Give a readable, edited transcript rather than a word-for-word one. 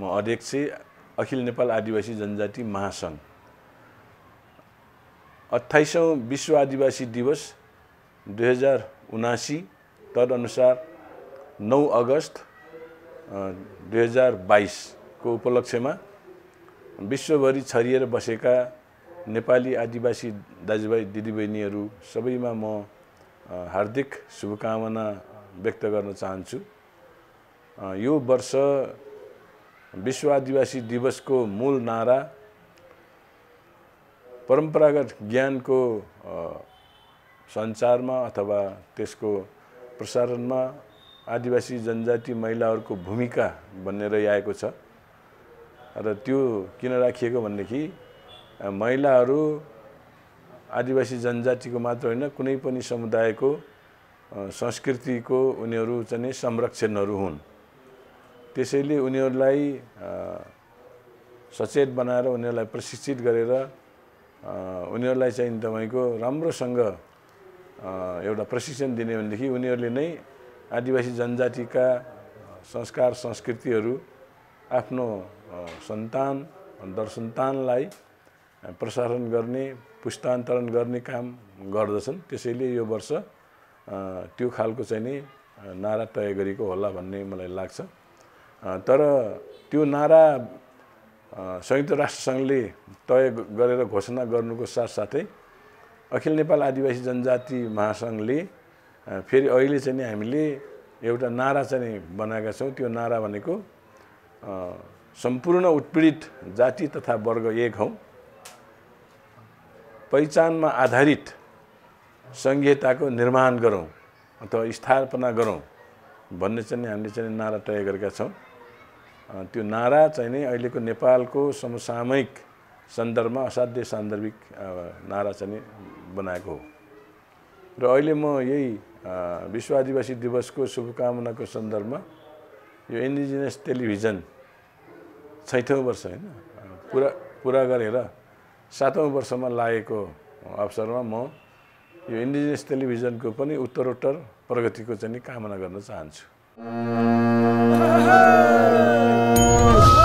म अध्यक्ष अखिल नेपाल आदिवासी जनजाति महासंघ। 28औं विश्व आदिवासी दिवस 2079 तदनुसार 9 अगस्त 2022 को उपलक्ष्यमा विश्वभरि छरिएर बसेका नेपाली आदिवासी दाजुभाइ दिदीबहिनीहरू सबैमा म हार्दिक शुभकामना व्यक्त गर्न चाहन्छु। यो वर्ष विश्व आदिवासी दिवसको मूल नारा परम्परागत ज्ञानको सञ्चारमा अथवा त्यसको प्रसारणमा आदिवासी जनजाति महिलाहरूको भूमिका भन्ने रहिआएको छ। र त्यो किन राखिएको भनेदेखि महिलाहरू आदिवासी जनजातिको मात्र होइन कुनै पनि समुदायको संस्कृतिको उनीहरू चाहिँ संरक्षणहरू हुन्। त्यसैले उनीहरूलाई सचेत बनाएर उनीहरूलाई प्रशिक्षित गरेर उनीहरूलाई चाहिँ तपाईको राम्रोसँग एउटा प्रशिक्षण दिने भनेदेखि उनीहरूले नै आदिवासी जनजातिका संस्कार संस्कृतिहरू आफ्नो सन्तान दर सन्तानलाई प्रसारण गर्ने पुस्तान्तरण गर्ने काम गर्दछन्। त्यसैले यो वर्ष त्यो खालको चाहिँ नि नारा तय गरेको होला भन्ने मलाई लाग्छ। तर त्यो नारा संयुक्त राष्ट्रसङ्घले तय गरेर घोषणा गर्नुको साथसाथै अखिल नेपाल आदिवासी जनजाति महासंघले फेरि अहिले चाहिँ नि हामीले एउटा नारा चाहिँ बनाएका छौँ। त्यो नारा भनेको सम्पूर्ण उत्पीडित जाति तथा वर्ग एक हौं, पहिचानमा आधारित संघीयताको निर्माण गरौँ अथवा स्थापना गरौँ भन्ने चाहिँ हामीले चाहिँ नारा तय गरेका छौँ। त्यो नारा चाहिँ नि अहिलेको नेपालको समसामयिक सन्दर्भमा असाध्यै सान्दर्भिक नारा चाहिँ बनाएको हो। र अहिले म यही विश्व आदिवासी दिवसको शुभकामनाको सन्दर्भमा यो इन्डिजिनस टेलिभिजन छैठौं वर्ष हैन पुरा गरेर 7औं वर्षमा लागेको अवसरमा म यो इन्डिजिनस टेलिभिजनको पनि उत्तरोत्तर प्रगतिको चाहिँ कामना गर्न चाहन्छु।